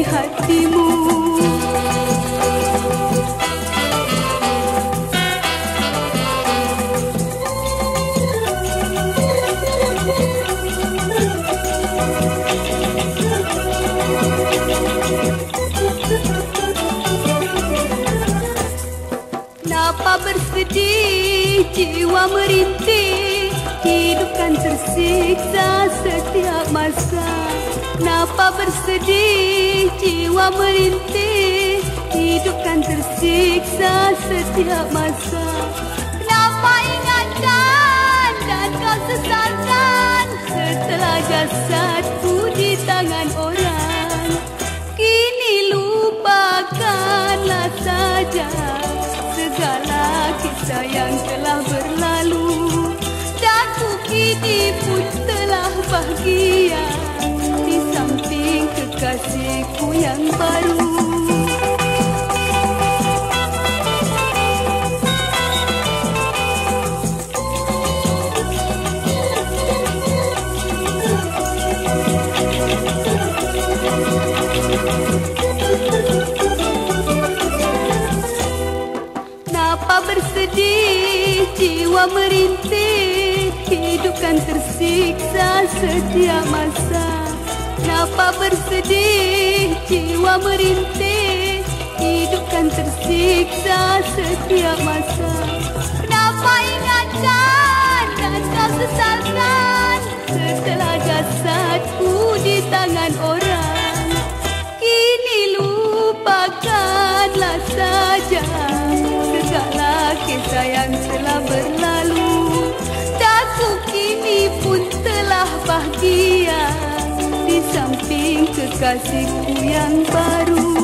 hatimu. Kenapa bersedih, jiwa merintih, hidup kan tersiksa setiap masa. Kenapa bersedih, jiwa merintih, hidup kan tersiksa setiap masa. Kenapa ingatkan dan kau sesalkan setelah jasadku di tangan orang. Kini lupakanlah saja segala kisah yang telah berlalu. Daku kini pun telah bahagia di samping kekasihku yang baru. Kenapa bersedih, jiwa merintih, hidup kan tersiksa setiap masa. Kenapa bersedih, jiwa merintih, hidup kan tersiksa setiap masa. Kenapa ingatkan dan kau sesalkan setelah jasadku di tangan orang. Kini lupakanlah saja segala kisah yang telah berlalu. Daku kini pun telah bahagia di samping kekasihku yang baru.